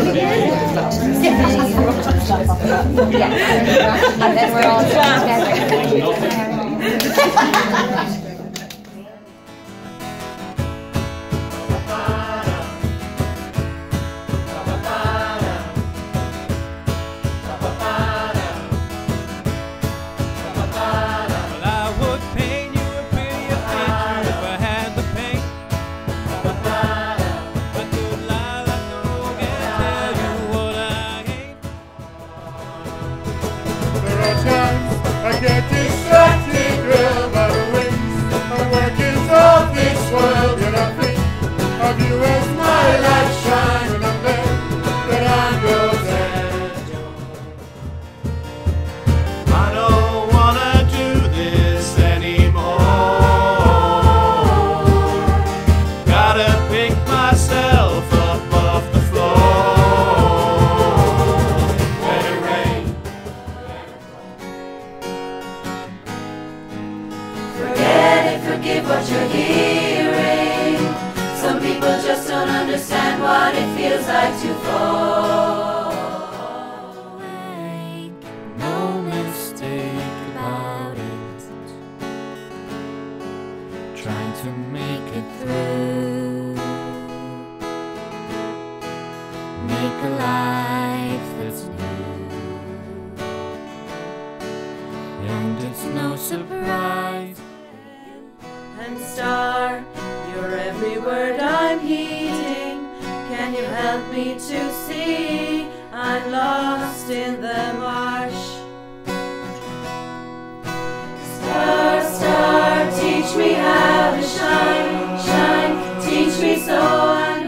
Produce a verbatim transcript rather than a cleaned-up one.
And then we're all together. I get distracted, girl, by the ways I'm working of this world, and I think of you as my light shine, and I'm there that I'm yours and I don't wanna do this anymore. Gotta pick myself up off the floor. Let it rain. Forget it, forgive what you're hearing. Some people just don't understand what it feels like to fall. Make no mistake about it. Trying to make it through. Make a life that's new. And it's no surprise. And star, you're every word I'm heeding. Can you help me to see I'm lost in the marsh? Star, star, teach me how to shine, shine, teach me so I'm